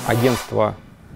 агентство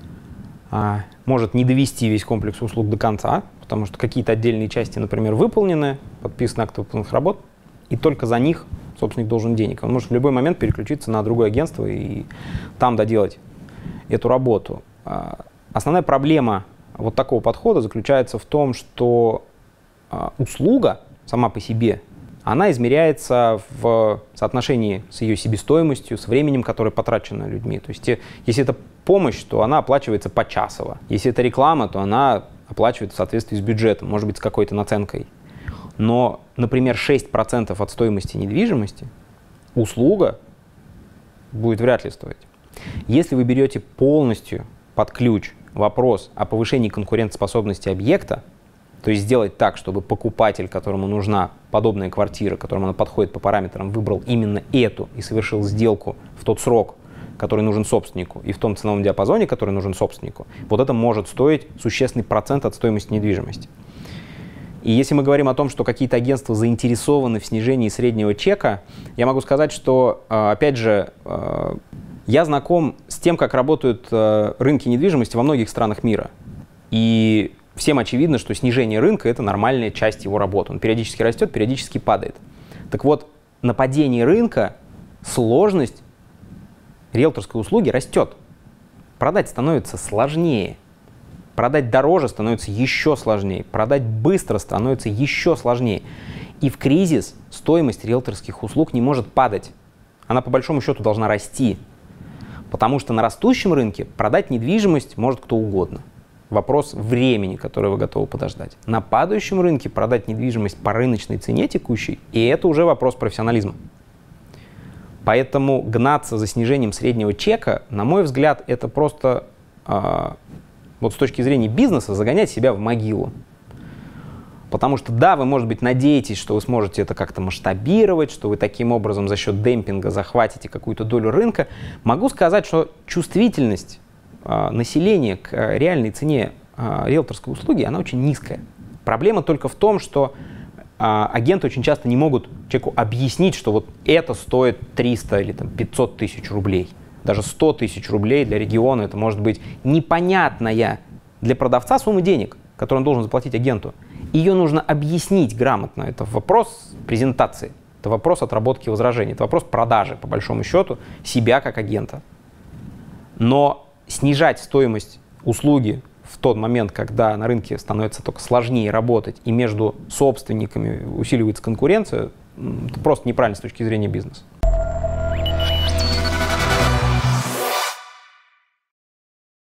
может не довести весь комплекс услуг до конца, потому что какие-то отдельные части, например, выполнены, подписаны акты выполненных работ, и только за них собственник должен денег. Он может в любой момент переключиться на другое агентство и там доделать эту работу. Основная проблема вот такого подхода заключается в том, что услуга сама по себе, она измеряется в соотношении с ее себестоимостью, с временем, которое потрачено людьми. То есть если это помощь, то она оплачивается почасово. Если это реклама, то она оплачивается в соответствии с бюджетом, может быть, с какой-то наценкой. Но, например, 6% от стоимости недвижимости услуга будет вряд ли стоить. Если вы берете полностью под ключ вопрос о повышении конкурентоспособности объекта, то есть сделать так, чтобы покупатель, которому нужна подобная квартира, которому она подходит по параметрам, выбрал именно эту и совершил сделку в тот срок, который нужен собственнику, и в том ценовом диапазоне, который нужен собственнику, вот это может стоить существенный процент от стоимости недвижимости. И если мы говорим о том, что какие-то агентства заинтересованы в снижении среднего чека, я могу сказать, что, опять же, я знаком с тем, как работают рынки недвижимости во многих странах мира. И всем очевидно, что снижение рынка – это нормальная часть его работы. Он периодически растет, периодически падает. Так вот, на падении рынка сложность риэлторской услуги растет. Продать становится сложнее. Продать дороже становится еще сложнее. Продать быстро становится еще сложнее. И в кризис стоимость риэлторских услуг не может падать. Она по большому счету должна расти. Потому что на растущем рынке продать недвижимость может кто угодно. Вопрос времени, которое вы готовы подождать. На падающем рынке продать недвижимость по рыночной цене текущей, и это уже вопрос профессионализма. Поэтому гнаться за снижением среднего чека, на мой взгляд, это просто вот с точки зрения бизнеса загонять себя в могилу. Потому что да, вы, может быть, надеетесь, что вы сможете это как-то масштабировать, что вы таким образом за счет демпинга захватите какую-то долю рынка. Могу сказать, что чувствительность населения к реальной цене риэлторской услуги, она очень низкая. Проблема только в том, что агенты очень часто не могут человеку объяснить, что вот это стоит 300 или там, 500 тысяч рублей. Даже 100 тысяч рублей для региона это может быть непонятная для продавца сумма денег, которую он должен заплатить агенту. Ее нужно объяснить грамотно. Это вопрос презентации, это вопрос отработки возражений, это вопрос продажи, по большому счету, себя как агента. Но снижать стоимость услуги в тот момент, когда на рынке становится только сложнее работать и между собственниками усиливается конкуренция, это просто неправильно с точки зрения бизнеса.